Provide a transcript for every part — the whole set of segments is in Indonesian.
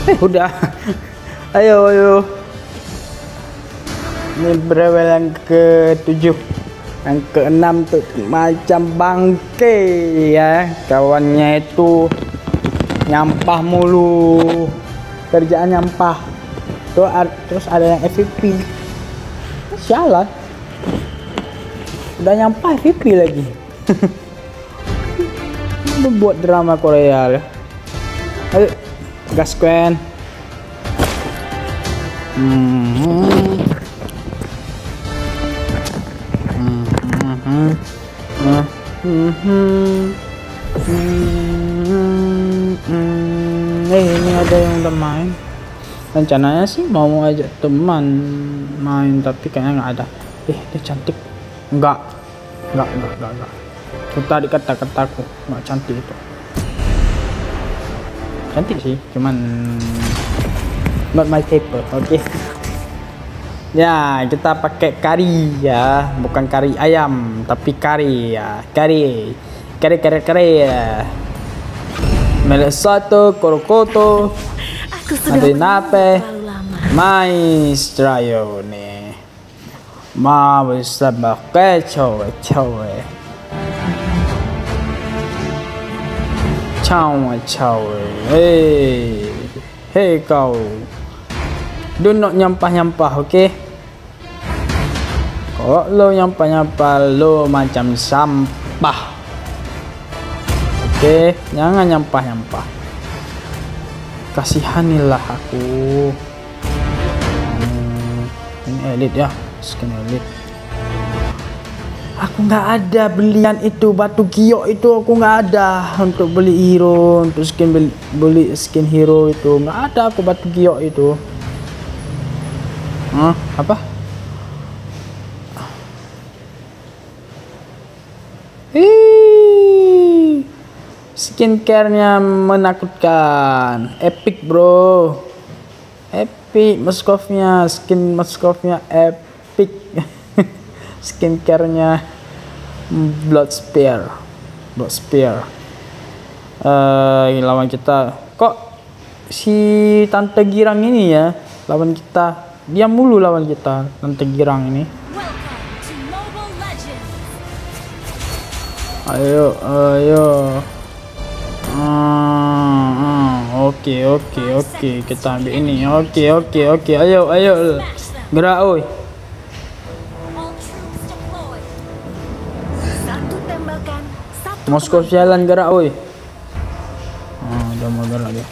Udah. Ayo. Ini berawal yang ke-7. Yang ke-6 tuh macam bangke ya. Kawannya itu nyampah mulu. Kerjaan nyampah. Terus ada yang FVP. Sialan. Udah nyampah FVP lagi. Membuat drama Korea ya. Ayo, gas Quen. Ini ada yang udah main. Rencananya sih mau ajak teman main, tapi kayaknya nggak ada. Dia cantik. Enggak. Itu tadi kata-kataku nggak cantik itu. Cantik sih, cuman not my type. Oke. Ya, kita pakai kari ya, bukan kari ayam, tapi kari ya. Kari ya. Melesato, Korokoto, Adinape, Maestrayo nih. Mau sama kecowe. Cawe. Hei kau. Do not nyampah, oke? Kalau lo nyampah, lo macam sampah. Oke, jangan nyampah. Kasihanilah aku. Ini elit ya, skin elit. Aku nggak ada belian itu, batu giok itu aku nggak ada untuk beli hero, untuk beli skin hero itu nggak ada aku batu giok itu. Apa? Skincare-nya menakutkan. Epic bro. Epic skin Moskovnya epic. Skincare-nya Blood Spear. Lawan kita. Kok si Tante Girang ini ya lawan kita. Dia mulu lawan kita, Tante Girang ini. Ayo. Oke. Kita ambil ini. Oke. Ayo. Gerak, oi. Moskow jalan gerak, oi. Udah mau gerak dia.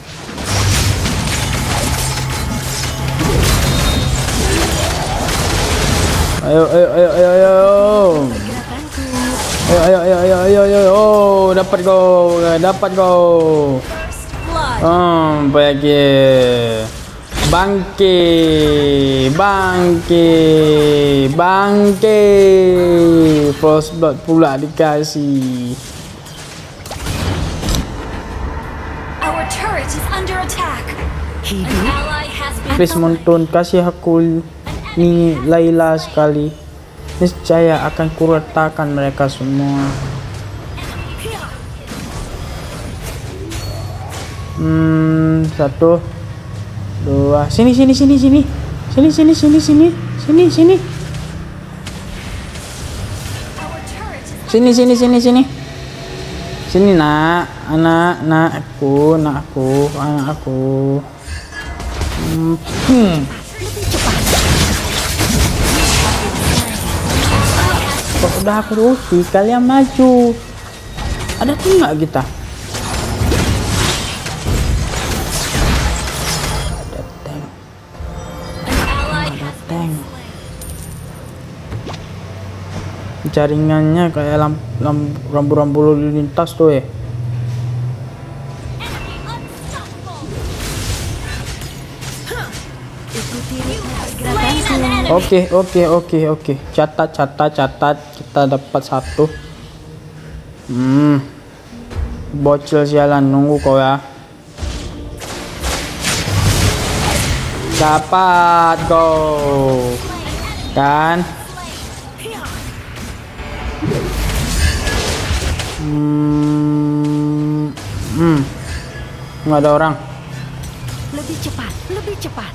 Ayo. Oh, dapat go. Bagi bangke. First blood pula dikasih. Please Montun, kasih aku ini Layla sekali. Niscaya akan kuratakan mereka semua. Satu, dua, sini. Sini nak, anakku. Kok udah aku rugi, kalian maju. Ada tuh nggak kita? Ada tank. Jaringannya kayak rambu-rambu lalu lintas tuh ya. Oke. Catat. Kita dapat 1. Bocil sialan, nunggu kau ya. Dapat kau. Kan? Nggak ada orang. Lebih cepat, lebih cepat.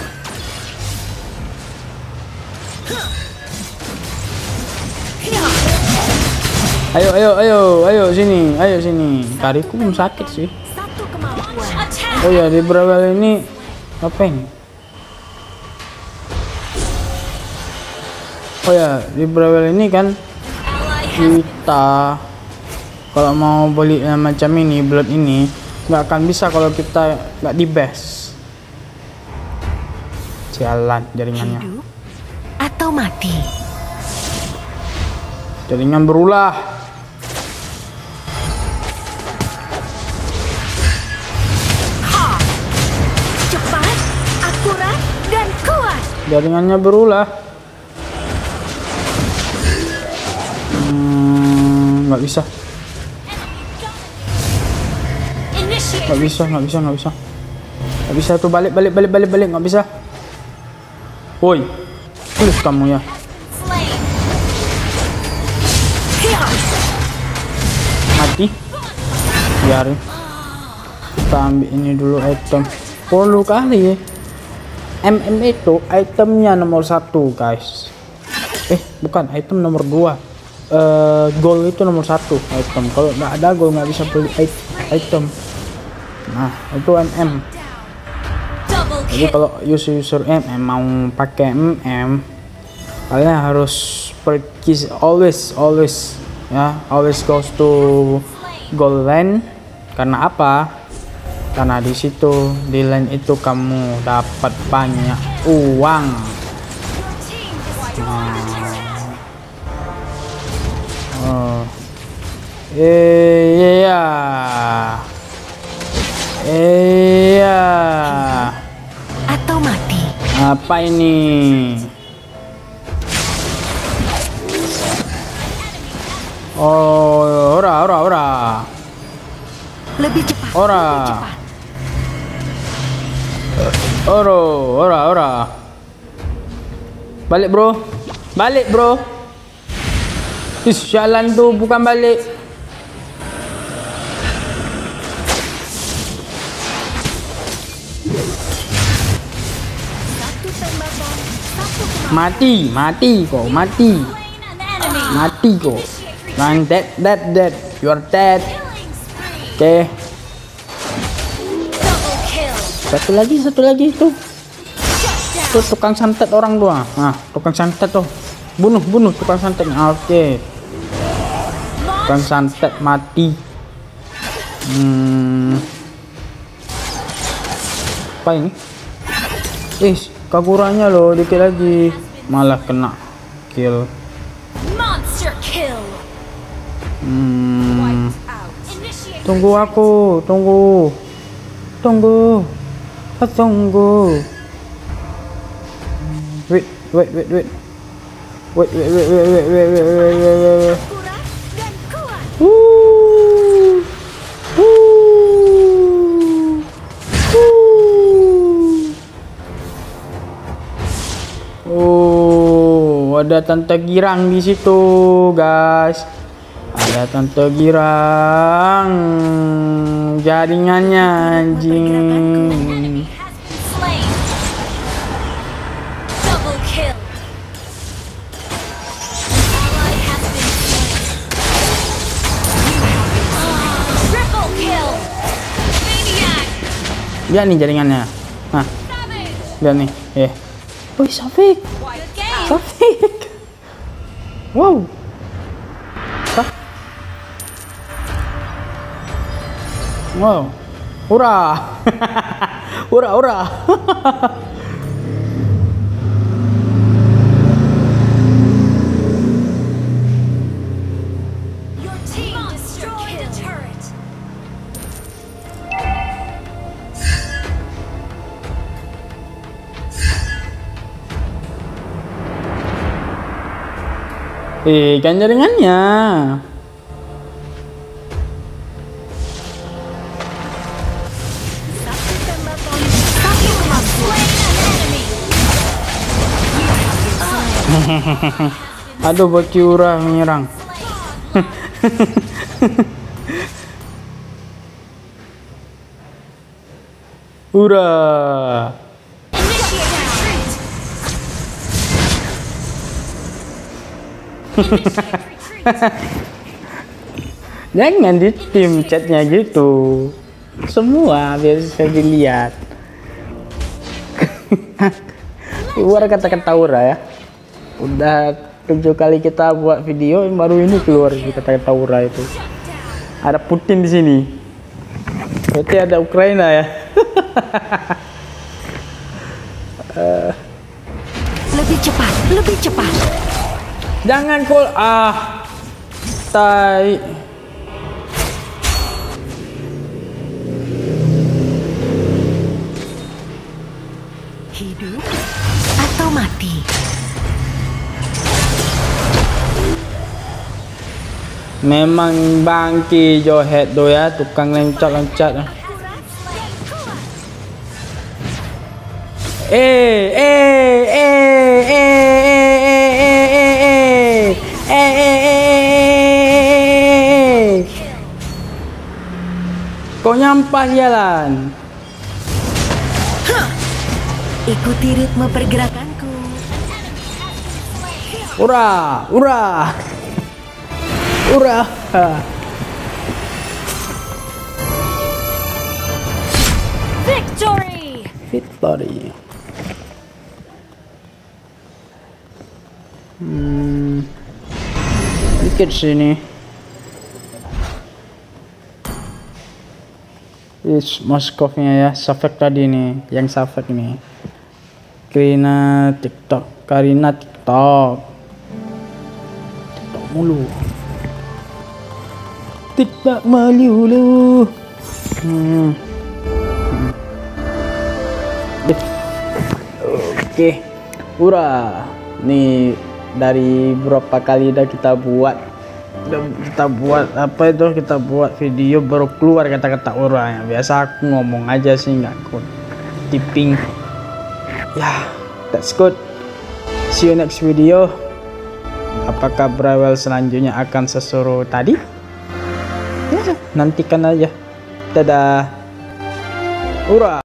Ayo sini. Kariku belum sakit sih. Satu kemampuan. Oh ya, di Brawl ini apa ini? Oh ya, di Brawl ini kan kita kalau mau beli macam ini, blood ini nggak akan bisa kalau kita nggak di base. Jalan jaringannya. Hidup atau mati. Jaringan berulah. Cepat, akurat, dan kuat. Jaringannya berulah. Nggak bisa. Nggak bisa tuh, balik, nggak bisa. Woi, please kamu ya. Mati. Biarin. Kita ambil ini dulu item. Perlu kali ya. MM itu itemnya nomor 1 guys. Bukan, item nomor 2. Gold itu nomor 1 item. Kalau nggak ada gold nggak bisa beli item. Nah, itu MM. Jadi kalau user MM mau pakai MM, kalian harus pergi always ya, always goes to gold lane. Karena apa? Karena di situ di lane itu kamu dapat banyak uang. Iya. Atau mati. Apa ini? Oh, ora. Lebih cepat. Ora. Lebih cepat. Ora. Balik, bro. Jalan tuh bukan balik. Satu tembakan, satu kemampuan. Mati kok. Nah, dead. You are dead. Oke. Satu lagi itu. Tuh tukang santet orang doang. Nah, tukang santet tuh. Bunuh tukang santet. Oke. Tukang santet mati. Apa ini? Kagurannya loh, dikit lagi. Malah kena kill. Monster kill. Tunggu aku. Wait. Akurat dan kuat. Oh, ada tante girang di situ, guys. Ada tante girang. Jaringannya anjing. Lihat nih jaringannya. Nah, lihat nih. Wih, Safik. Wow. Wow. Hurra. Hurra. Your team destroyed the turret. Kan jaringannya. Satu tembakan, satu kemampuan. Aduh, Bociura menyerang. Ura. Initiate retreat. Jangan di tim chatnya gitu. Semua biar bisa dilihat. Keluar kata-kata Ura ya. Udah 7 kali kita buat video, baru ini keluar kata-kata Ura itu. Ada Putin di sini. Berarti ada Ukraina ya. Lebih cepat, lebih cepat. Jangan kol tai. Hidup atau mati. Memang bangki Johet do ya, tukang loncat-loncat. Kau nyampas jalan. Ikuti ritme pergerakanku. Ura, ura. Ura. Victory! Victory. Dikit sini. Moskovnya ya, Safek tadi nih, yang Safek nih. Karina TikTok TikTok mulu. TikTok melulu. Oke, Ura. Nih dari berapa kali udah kita buat apa itu, kita buat video baru keluar kata-kata Ura. Biasa aku ngomong aja sih, nggak aku typing. Ya, that's good. See you next video. Apakah Brawl selanjutnya akan seseru tadi? Ya, nantikan aja. Dadah. Ura.